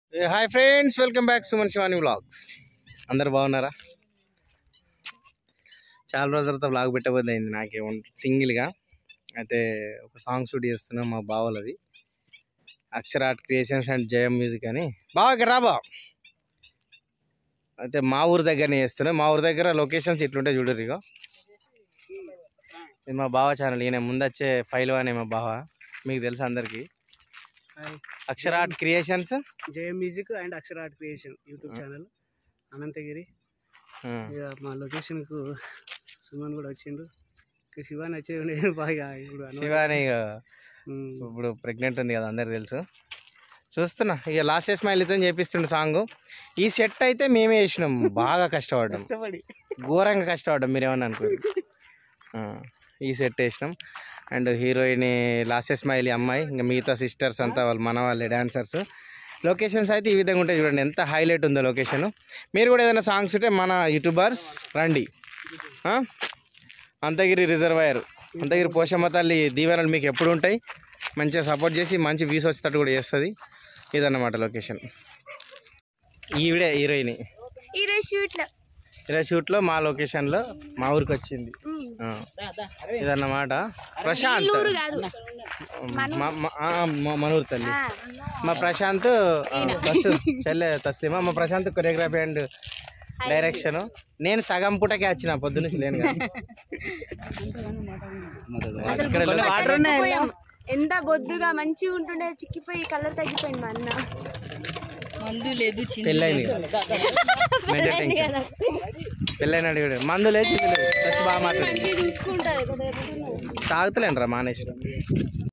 Hi friends, welcome back Suman Shivani vlogs. అందరు బాగున్నారా? చాలా రోజుల తర్వాత వ్లాగ్ పెట్టబోద్ది అయింది నాకే సింగిల్గా. అయితే ఒక సాంగ్ షూట్ చేస్తున్నాం మా బావలది, Akshara Art Creations and Jayam Music అని. బావ ఇక్కడ రాబా. అయితే మా ఊరు దగ్గరనే చేస్తున్నాం. మా ఊరు దగ్గర లొకేషన్స్ ఇట్లుంటే చూడరు. ఇక ఇది మా బావ ఛానల్. ఈయన ముందొచ్చే ఫైల్ అనే మా బావ, మీకు తెలుసు అందరికి. Akshara Art Creations, Jayam Music and Akshara Art Creation YouTube channel Ananthagiri. ఇక మా లొకేషన్ కు సుమన్ కూడా వచ్చిండు. శివాని వచ్చేది బాగా. ఇప్పుడు శివాని ఇప్పుడు ప్రెగ్నెంట్ ఉంది కదా, అందరికి తెలుసు. చూస్తున్నా ఇక లాస్ట్ స్మైల్తో చేపిస్తుండే సాంగ్. ఈ సెట్ అయితే మేమే చేసినాం, బాగా కష్టపడ్డాం, ఘోరంగా కష్టపడ్డాం, మీరేమన్నా అనుకోండి. ఈ సెట్ వేసినాం. అండ్ హీరోయిన్ లాస్ట్ స్మైల్ అమ్మాయి, ఇంకా మిగతా సిస్టర్స్ అంతా వాళ్ళు మన వాళ్ళే డాన్సర్స్. లొకేషన్స్ అయితే ఈ విధంగా ఉంటాయి చూడండి, ఎంత హైలైట్ ఉందో లొకేషన్. మీరు కూడా ఏదైనా సాంగ్స్ ఉంటే మన యూట్యూబర్స్ రండి. అంతగిరి రిజర్వాయర్, అంతగిరి పోషమ్మ తల్లి దీవెనలు మీకు ఎప్పుడు ఉంటాయి. మంచిగా సపోర్ట్ చేసి మంచి వ్యూస్ వచ్చేటట్టు కూడా చేస్తుంది. ఇదన్నమాట లొకేషన్. ఈవిడే హీరోయిన్. ఈరోజు షూట్లో మా లొకేషన్లో మా ఊరికి వచ్చింది. ఇదన్నమాట. ప్రశాంత్ మనూరు తల్లి. మా ప్రశాంత్ చెల్లె తస్లిమా. మా ప్రశాంత్ కొరియోగ్రఫీ అండ్ డైరెక్షన్. నేను సగం పూటకే వచ్చిన, పొద్దు నుంచి లేను కానీ. ఎంత బొద్దుగా మంచిగా ఉంటుండే, చిక్కిపోయి కలర్ తగ్గిపోయింది. మా అన్న మందు లేదు, పెళ్ళైంది పెళ్ళైనాడు. మందు లేదు, బాగా మాట్లాడు. చూసుకుంటా తాగుతలేండి రా, మానేసి.